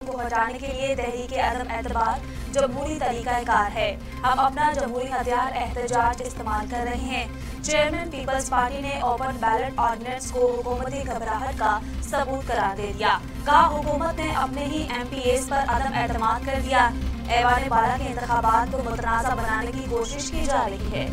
को हटाने के लिए तहरीक अदम एतबार जमहूरी तरीकाकार है। हम अपना जमहूरी हथियार एहतजाज इस्तेमाल कर रहे हैं। चेयरमैन पीपल्स पार्टी ने ओपन बैलेट ऑर्डिनेंस को हुकूमती घबराहट का सबूत करार दे दिया। कहा हुकूमत ने अपने ही MPAs पर अदम एतमाद कर दिया। ऐवान बाला के इंतखाबात को मुतनाज़ा बनाने की कोशिश की जा रही है।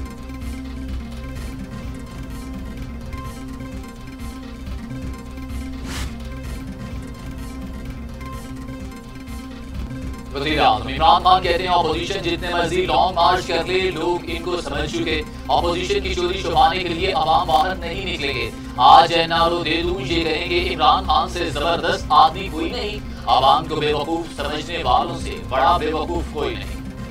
इमरान खान कहते हैं ऑपोजिशन जितने मर्जी लॉन्ग मार्च कर ले, लोग इनको समझ चुके। ऑपोजिशन की चोरी छुपाने के लिए अवाम बाहर नहीं निकलेंगे। आज NRO दे दूं ये कहेंगे इमरान खान से जबरदस्त आदमी कोई नहीं। अवाम को बेवकूफ समझने वालों से बड़ा बेवकूफ कोई नहीं।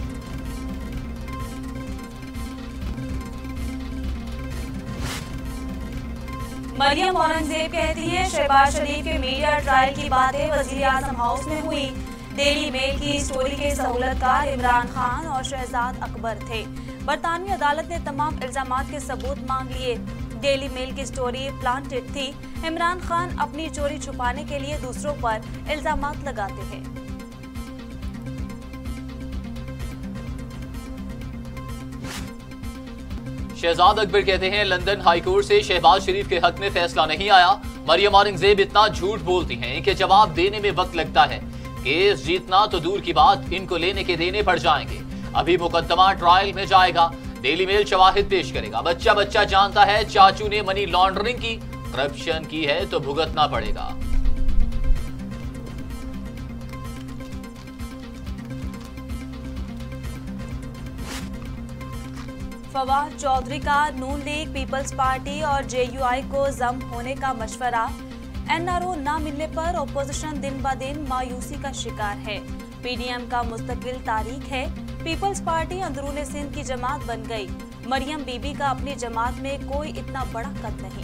मरियम औरंगजेब कहती हैं शहबाज शरीफ के मीडिया ट्रायल की बातें वजीर आजम हाउस में हुई। डेली मेल की स्टोरी के सहूलतकार इमरान खान और शहजाद अकबर थे। बरतानवी अदालत ने तमाम इल्जामात के सबूत मांग लिए। डेली मेल की स्टोरी प्लांटेड थी। इमरान खान अपनी चोरी छुपाने के लिए दूसरों पर इल्जामात लगाते हैं। शहजाद अकबर कहते हैं लंदन हाईकोर्ट से शहबाज शरीफ के हक में फैसला नहीं आया। मरियम औरंगजेब इतना झूठ बोलती हैं कि जवाब देने में वक्त लगता है। केस जीतना तो दूर की बात, इनको लेने के देने पड़ जाएंगे। अभी मुकदमा ट्रायल में जाएगा। डेली मेल शवाहिद पेश करेगा। बच्चा बच्चा जानता है चाचू ने मनी लॉन्ड्रिंग की, करप्शन की है तो भुगतना पड़ेगा। फवाद चौधरी का नून लीग, पीपल्स पार्टी और JUI को जम होने का मशवरा। NRO न मिलने पर ओपोजिशन दिन ब दिन मायूसी का शिकार है। PDM का मुस्तकिल तारीख है। पीपल्स पार्टी अंदरूनी सिंध की जमात बन गई। मरियम बीबी का अपनी जमात में कोई इतना बड़ा कद नहीं।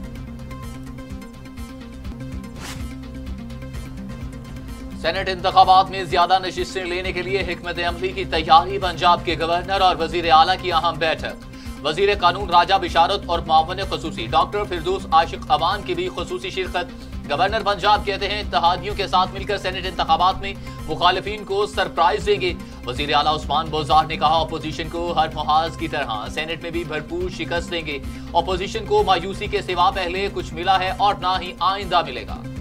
सेनेट इंतखाबात में ज्यादा नशिस्तें लेने के लिए हिकमत अमली की तैयारी। पंजाब के गवर्नर और वजीर आला की अहम बैठक। वजीर कानून राजा बिशारत और मुआवन खसूसी डॉक्टर फिरदौस आशिक अवान की भी खसूसी शिरकत। गवर्नर पंजाब कहते हैं इत्तेहादियों के साथ मिलकर सेनेट इंतखाबात में मुखालिफिन को सरप्राइज देंगे। वजीर आला उस्मान बोजार ने कहा अपोजिशन को हर मुहाज की तरह सेनेट में भी भरपूर शिकस्त देंगे। अपोजिशन को मायूसी के सिवा पहले कुछ मिला है और ना ही आइंदा मिलेगा।